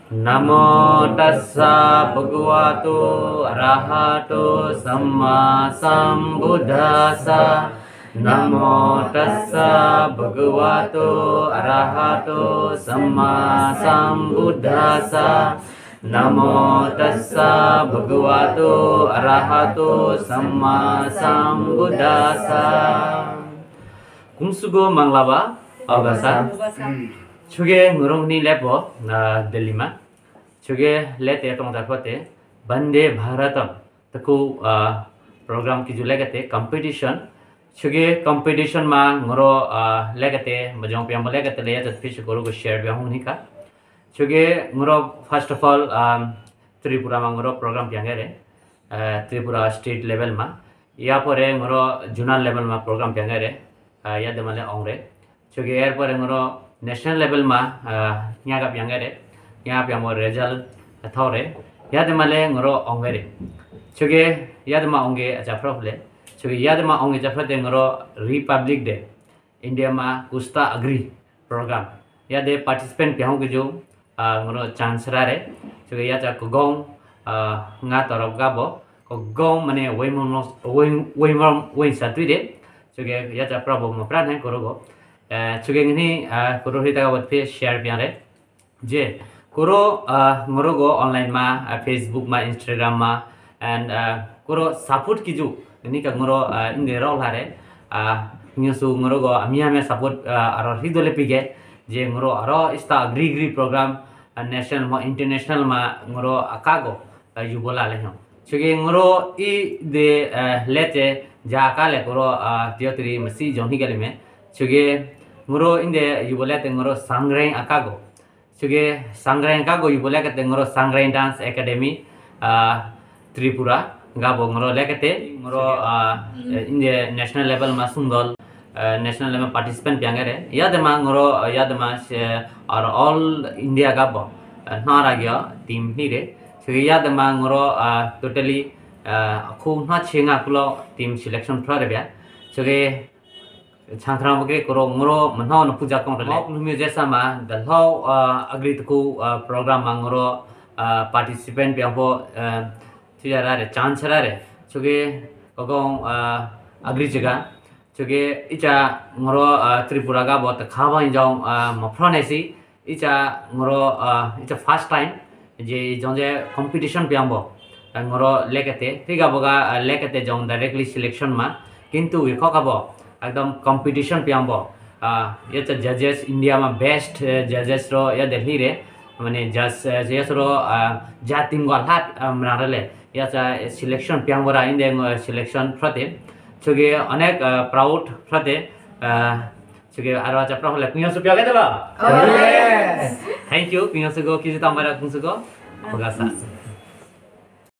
Namo tassa bhagavato arahato samma sambuddhassa. Namo tassa bhagavato arahato samma sambuddhassa. Namo tassa bhagavato arahato samma sambuddhassa. Kungsugo manglaba abasa. Chuge ngurungni lepo na Delhi ma. Chuge lete tong dakote Bande Bharatam taku program ki julegate competition. Chuge competition ma ngoro legate majong piang legate le jat fish goro go share bi hung nika. Chuge ngoro first of all Tripura ma ngoro program piang re Tripura state level ma. Ya pore ngoro zonal level ma program piang re ya de male ongre. Chuge air pore ngoro national level ma nya ga piang re nya piang mo result thore ya de male ngoro ongre. Chuge ya de ma onge acha problem. Chuge ya de ma onge ja phate ngoro Republic Day India ma kusta agri program ya de participant piang ge jo ngoro chance rare. Chuge ya cha kogong nga torok ga bo kogong mane wei satui de. Chuge ya cha problem mo pran hai korogo. Chuge ngini koro hita ga wat share piang re je koro ngoro go online ma Facebook ma Instagram ma and koro support ki ju ni ka ngoro inde rol hare nyosu ngoro go amia support aro hidole pige je ngoro aro ista agri program national ma international ma ngoro akago yu bola le no. Chuge ngoro I de lete ja kale koro tiotri masi joni gale me. Chuge ngoro inde yu bola te ngoro sangreng akago. Chuge sangreng akago yu bola kate ngoro sangreng dance academy Tripura gabo ngoro lekate ngoro inde national level ma sungol national level participant piangere yadema ngoro yadema or all India gabo nara gya team hire. So yadema ngoro totally khu na chinga kulo team selection thare bya. So ge chanthra bage koro ngoro manho no puja kong rele numi jesa ma the how agri ku program ma ngoro participant pyambo tiara chance rare. Chuge kogong agri jaga chuge icha ngoro Tripura ga bot khaba injong mafronesi icha ngoro icha first time je jonge competition pyambo ngoro lekate tiga boga lekate jong directly selection ma kintu ikokabo ekdom competition pyambo yacha judges India ma best judges ro ya Delhi re mane judges ro jatim go hat mrarale yacha selection pyambora inde selection frate. Chuge anek proud frate chuge aro acha pro le pinyo su pya ga. Thank you pinyo su go ki ta mara kun su go bagasa.